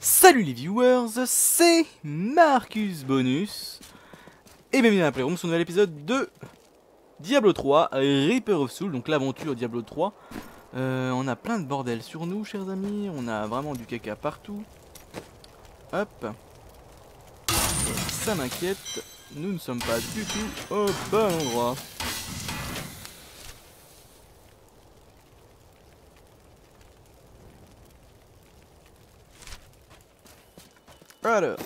Salut les viewers, c'est Marcus Bonus et bienvenue dans la Playroom sur un nouvel épisode de Diablo 3 Reaper of Souls, donc l'aventure Diablo 3. On a plein de bordel sur nous, chers amis, on a vraiment du caca partout. Hop. Ça m'inquiète, nous ne sommes pas du tout au bon endroit. Alors,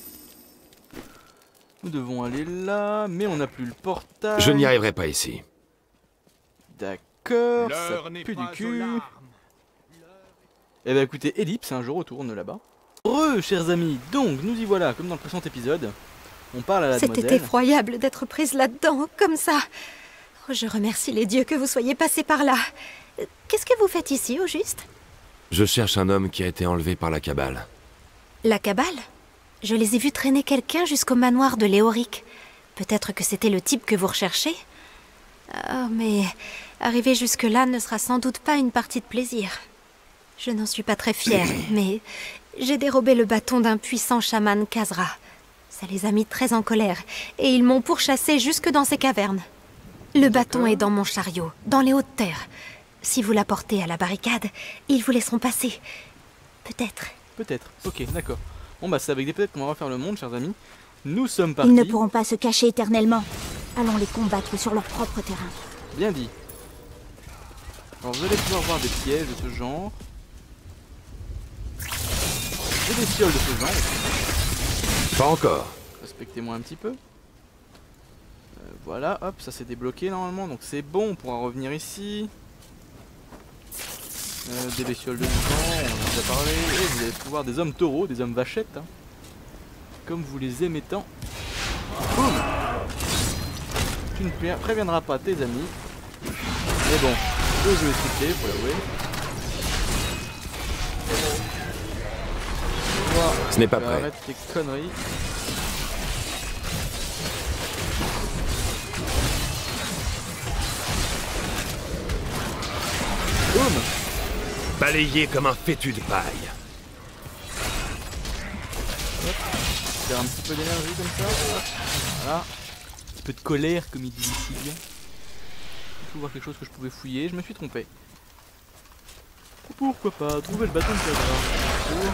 nous devons aller là, mais on n'a plus le portail. Je n'y arriverai pas ici. D'accord, ça pue du cul. Eh ben écoutez, Ellipse, je retourne là-bas. Heureux, chers amis, donc nous y voilà, comme dans le précédent épisode. On parle à la demoiselle. C'était effroyable d'être prise là-dedans, comme ça. Oh, je remercie les dieux que vous soyez passés par là. Qu'est-ce que vous faites ici, au juste? Je cherche un homme qui a été enlevé par la Cabale. La Cabale? Je les ai vus traîner quelqu'un jusqu'au manoir de Léoric. Peut-être que c'était le type que vous recherchez? Oh, mais arriver jusque-là ne sera sans doute pas une partie de plaisir. Je n'en suis pas très fière, mais j'ai dérobé le bâton d'un puissant chaman Khazra. Ça les a mis très en colère, et ils m'ont pourchassé jusque dans ces cavernes. Le bâton est dans mon chariot, dans les hautes terres. Si vous l'apportez à la barricade, ils vous laisseront passer. Peut-être. Peut-être, ok, d'accord. Bon bah c'est avec des peut-être qu'on va refaire le monde, chers amis. Nous sommes partis. Ils ne pourront pas se cacher éternellement. Allons les combattre sur leur propre terrain. Bien dit. Alors vous allez pouvoir voir des pièges de ce genre. Et des fioles de ce genre. Pas encore. Respectez-moi un petit peu. Voilà, hop, ça s'est débloqué normalement, donc c'est bon, on pourra revenir ici. Des bestioles de sang, on en a déjà parlé. Et vous allez pouvoir des hommes taureaux, des hommes vachettes. Hein, comme vous les aimez tant. Boum. Tu ne préviendras pas tes amis. Mais bon, le jeu est scripté, faut l'avouer. Ce n'est pas prêt. Arrête tes conneries. Boum. Balayé comme un fétu de paille. Faire un petit peu d'énergie comme ça. Voilà. Un petit peu de colère comme il dit ici. Il faut voir quelque chose que je pouvais fouiller. Je me suis trompé. Pourquoi pas trouver le bâton de Khazra.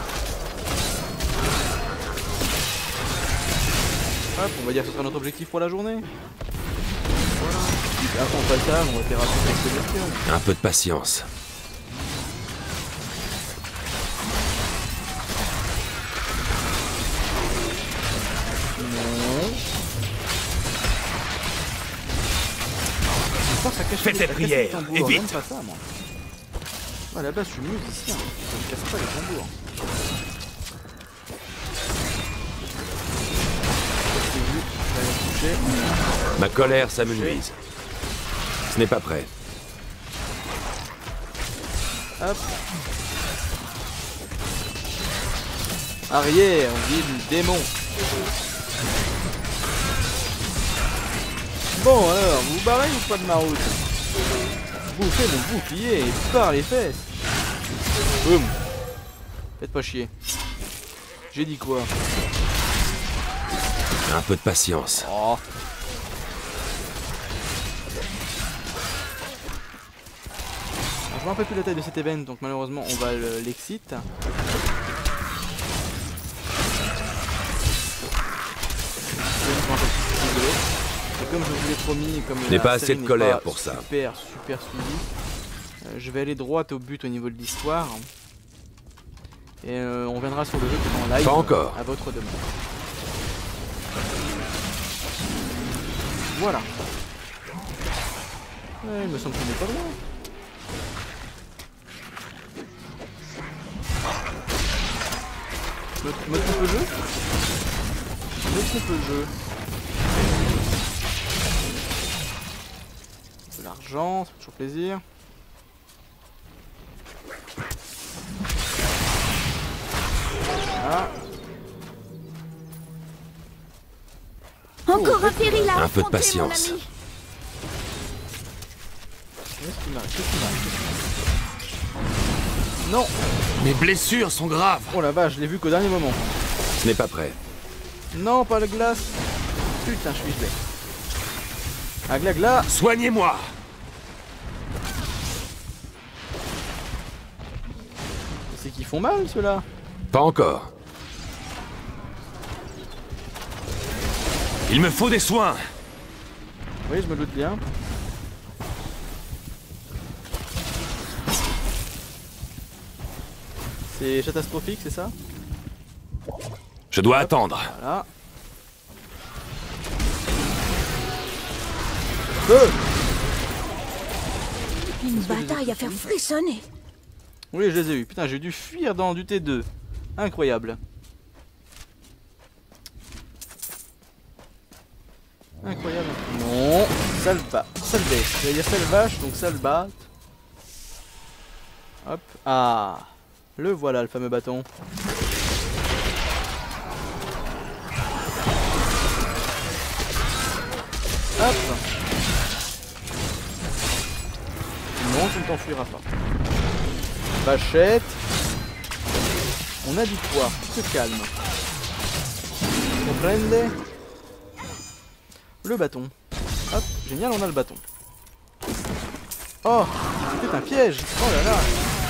Hop, on va dire que ce sera notre objectif pour la journée. Voilà. Après on passe ça, on va faire un peu de questions. Un peu de patience. Fais tes prières, et vite. Pas ça, moi. Ouais, à la base, je suis musicien. Je ne casse pas les tambours. Ma colère s'amenuise. Ce n'est pas prêt. Hop. Arrière, ville démon. Bon alors, vous vous barrez ou pas de ma route? Bouffez mon bouclier et par les fesses. Boum. Faites pas chier. J'ai dit quoi? Un peu de patience. Oh. Alors, je me rappelle plus la taille de cet event, donc malheureusement on va l'exit. Et comme je vous l'ai promis, comme je n'ai pas assez de colère pour ça. Super suivi. Je vais aller droit au but au niveau de l'histoire. Et on viendra sur le jeu en live. Pas encore. À votre demande. Voilà. Ouais, il me semble qu'on n'est pas loin. Me trompe le jeu? Me trompe le jeu. De l'argent, ça fait toujours plaisir. Voilà. Encore un péril à Un peu de affronter, patience. mon ami. Qu'est-ce qui m'arrive? Non. Mes blessures sont graves. Oh la vache, je l'ai vu qu'au dernier moment. Ce n'est pas prêt. Non, pas la glace. Putain, je suis gelé. Agla. Soignez-moi. C'est qu'ils font mal, ceux-là. Pas encore. Il me faut des soins. Oui, je me doute bien. C'est catastrophique, c'est ça? Je dois attendre. Voilà. Feu! Une bataille à faire frissonner. Oui, je les ai eu. Putain, j'ai dû fuir dans du T2. Incroyable. Incroyable. Non, sale bête. J'allais dire sale vache, donc sale batte. Hop. Ah. Le voilà, le fameux bâton. Hop. Non, tu ne t'enfuiras pas. Vachette. On a dit quoi? Tu te calmes. Comprende? Le bâton. Hop, génial, on a le bâton. Oh, c'était un piège. Oh là là.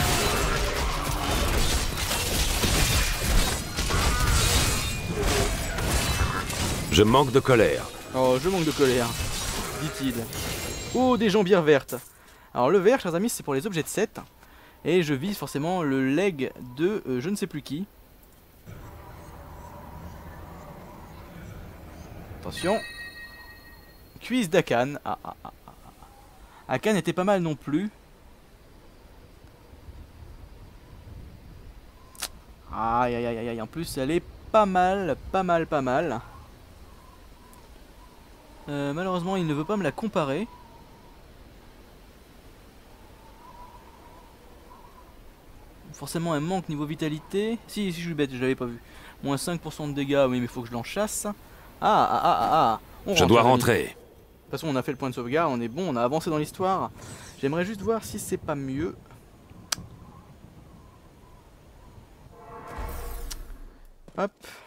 Je manque de colère. Oh, je manque de colère, dit-il. Oh, des jambières vertes. Alors le vert, chers amis, c'est pour les objets de 7. Et je vise forcément le leg de je ne sais plus qui. Attention. Cuisse d'Akan. Akan était pas mal non plus. Aïe aïe aïe aïe. En plus, elle est pas mal. Malheureusement, il ne veut pas me la comparer. Forcément, elle manque niveau vitalité. Si je suis bête, je l'avais pas vu. Moins 5% de dégâts, oui, mais il faut que je l'en chasse. Je dois rentrer. De toute façon, on a fait le point de sauvegarde, on est bon, on a avancé dans l'histoire. J'aimerais juste voir si c'est pas mieux. Hop.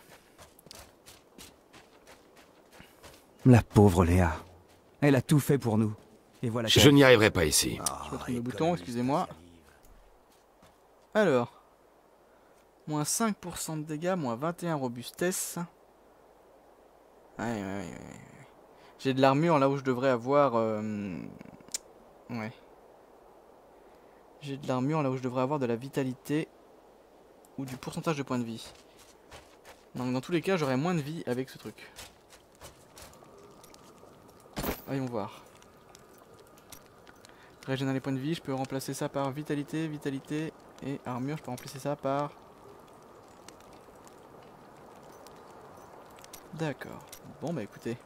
La pauvre Léa. Elle a tout fait pour nous. Et voilà. Je n'y arriverai pas ici. Je retrouve le bouton, excusez-moi. Alors. Moins 5% de dégâts, moins 21 robustesse. Ouais. J'ai de l'armure là où je devrais avoir... Ouais. J'ai de l'armure là où je devrais avoir de la vitalité. Ou du pourcentage de points de vie. Donc dans tous les cas, j'aurai moins de vie avec ce truc. Voyons voir. Régénérer les points de vie, je peux remplacer ça par vitalité et armure, je peux remplacer ça par... D'accord. Bon bah écoutez.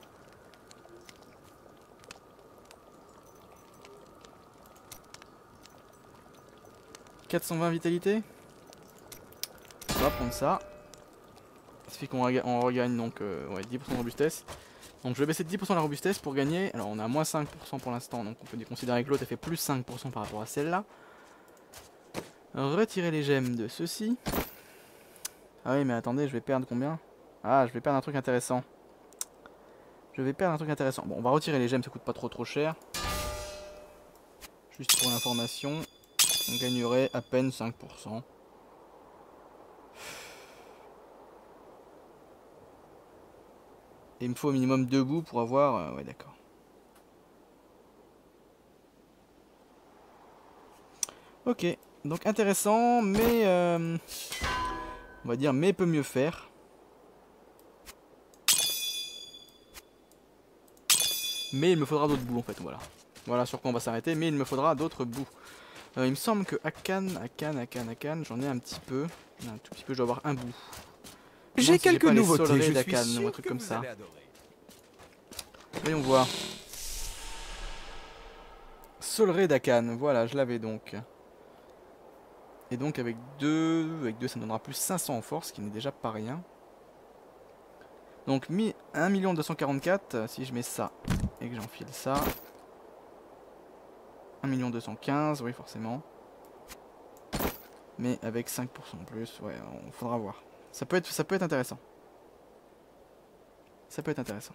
« 420 vitalité. On va prendre ça. Ça fait qu'on regagne donc ouais, 10% de robustesse. Donc je vais baisser de 10% la robustesse pour gagner. Alors on a moins 5% pour l'instant, donc on peut considérer que l'autre fait plus 5% par rapport à celle-là. Retirer les gemmes de ceci. Ah oui mais attendez, je vais perdre combien? Ah, je vais perdre un truc intéressant. Bon, on va retirer les gemmes, ça coûte pas trop cher. Juste pour l'information, on gagnerait à peine 5%. Et il me faut au minimum 2 bouts pour avoir... ouais, d'accord. Ok, donc intéressant, mais... on va dire, mais peut mieux faire. Mais il me faudra d'autres bouts en fait, voilà. Voilà sur quoi on va s'arrêter, mais il me faudra d'autres bouts. Il me semble que Akan, j'en ai un petit peu. Un tout petit peu, je dois avoir un bout. J'ai quelques nouveautés, je d'Akan suis ou un sûr truc que comme vous ça. allez adorer. Voyons voir. Soleray d'Akan, voilà, je l'avais donc. Et donc avec 2, ça me donnera plus 500 en force, ce qui n'est déjà pas rien. Donc 1 244, si je mets ça et que j'enfile ça. 1 215, oui forcément. Mais avec 5% en plus, ouais, on faudra voir. Ça peut être intéressant. Ça peut être intéressant.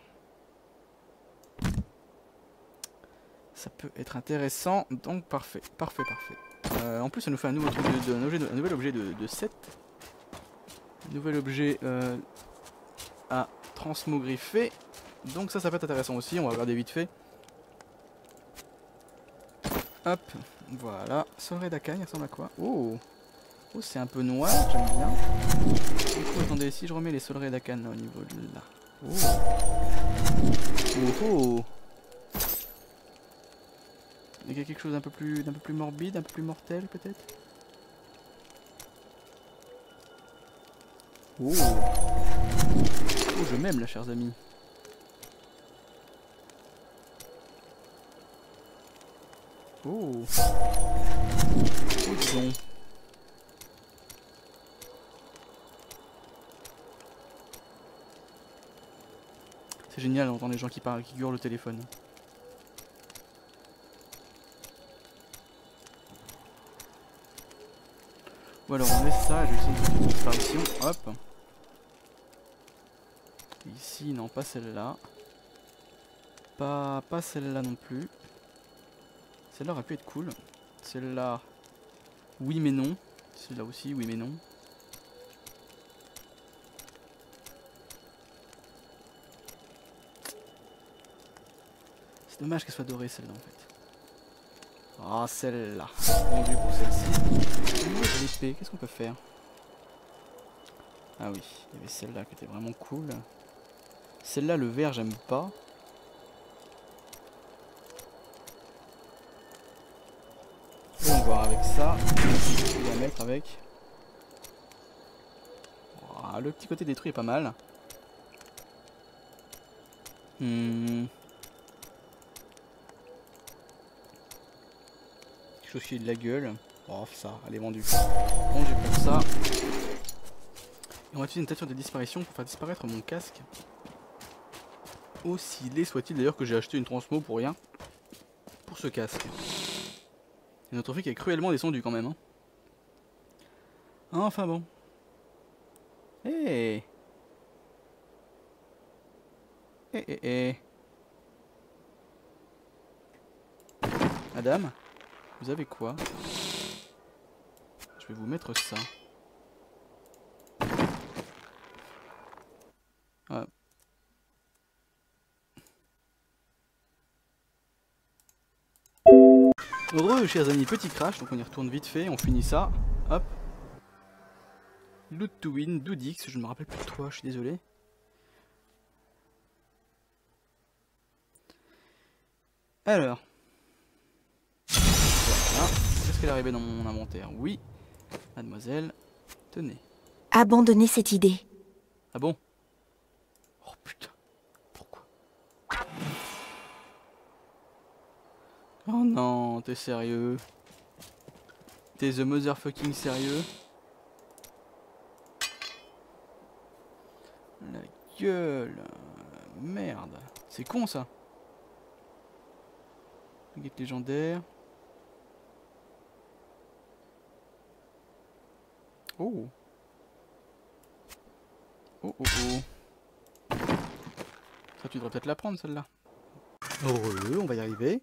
Ça peut être intéressant, donc parfait, parfait, parfait. En plus, ça nous fait un nouveau truc un nouvel objet de 7. Un nouvel objet à transmogriffer. Donc ça peut être intéressant aussi, on va regarder vite fait. Hop, voilà. Soleil d'Akan, il ressemble à quoi? Oh, oh c'est un peu noir, j'aime bien. Du coup, attendez, si je remets les soleils d'Akan au niveau de là. Oh, oh, oh. Il y a quelque chose d'un peu plus morbide, un peu plus mortel peut-être. Oh. Oh, je m'aime là, chers amis. Oh. Oh, disons. C'est génial d'entendre les gens qui parlent, qui hurlent au téléphone. Ou alors on laisse ça, je vais essayer une petite disparition. Hop. Ici, non, pas celle-là. Pas celle-là non plus. Celle-là aurait pu être cool. Celle-là, oui mais non. Celle-là aussi, oui mais non. C'est dommage qu'elle soit dorée celle-là en fait. Ah, celle-là. Vendu pour celle-ci. Au niveau de l'épée, qu'est-ce qu'on peut faire? Ah oui, il y avait celle-là qui était vraiment cool. Celle-là, le vert, j'aime pas. Et on va voir avec ça. On va mettre avec. Voilà, le petit côté détruit est pas mal. Quelque chose qui est de la gueule. Oh, ça, elle est vendue. Vendu pour ça. Et on va utiliser une teinture de disparition pour faire disparaître mon casque. Aussi laid soit-il d'ailleurs que j'ai acheté une transmo pour rien. Pour ce casque. Et notre fric est cruellement descendu quand même. Hein. Enfin bon. Hé hé. Madame, vous avez quoi? Je vais vous mettre ça. Ah. Heureux, chers amis, petit crash, donc on y retourne vite fait, on finit ça. Hop. Loot to win, Doodix, je ne me rappelle plus de toi, je suis désolé. Alors. Voilà. Est-ce qu'elle est arrivée dans mon inventaire? Oui. Mademoiselle, tenez. Abandonnez cette idée. Ah bon? Oh putain. Pourquoi? Oh non, t'es sérieux? T'es the motherfucking sérieux? La gueule. Merde. C'est con ça. Baguette légendaire. Oh. Oh oh oh. Ça tu devrais peut-être la prendre celle-là. Heureux, on va y arriver.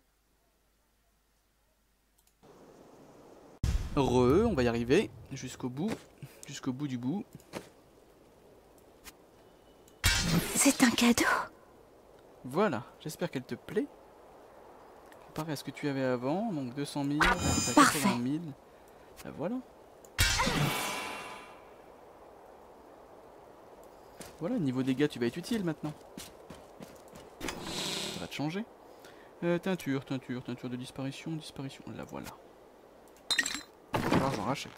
Heureux, on va y arriver. Jusqu'au bout. Jusqu'au bout du bout. C'est un cadeau. Voilà, j'espère qu'elle te plaît. Comparé à ce que tu avais avant, donc 200 000, Parfait. 80 000. Ben voilà. Voilà, niveau dégâts, tu vas être utile maintenant. Ça va te changer. Teinture de disparition, la voilà. Alors j'en rachète.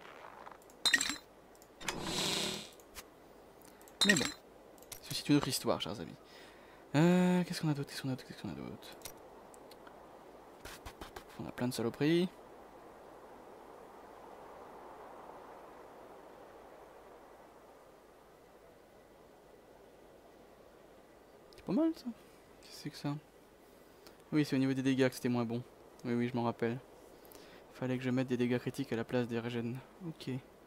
Mais bon, ceci est une autre histoire, chers amis. Qu'est-ce qu'on a d'autre? On a plein de saloperies. C'est pas mal ça. Qu'est-ce que c'est que ça? Oui, c'est au niveau des dégâts que c'était moins bon. Oui, je m'en rappelle. Fallait que je mette des dégâts critiques à la place des régènes. Ok.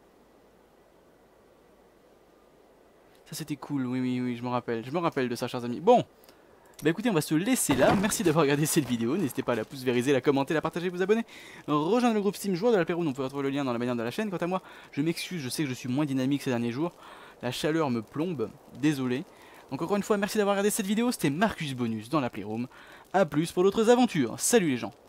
Ça c'était cool, oui, je me rappelle. Je me rappelle de ça, chers amis. Bon, bah écoutez, on va se laisser là. Merci d'avoir regardé cette vidéo. N'hésitez pas à la pouce vériser, la commenter, la partager, vous abonner. Rejoindre le groupe Steam Joueur de l'Apéro, on peut retrouver le lien dans la bannière de la chaîne. Quant à moi, je m'excuse, je sais que je suis moins dynamique ces derniers jours. La chaleur me plombe, désolé. Donc encore une fois, merci d'avoir regardé cette vidéo. C'était Marcus Bonus dans la Playroom. A plus pour d'autres aventures. Salut les gens.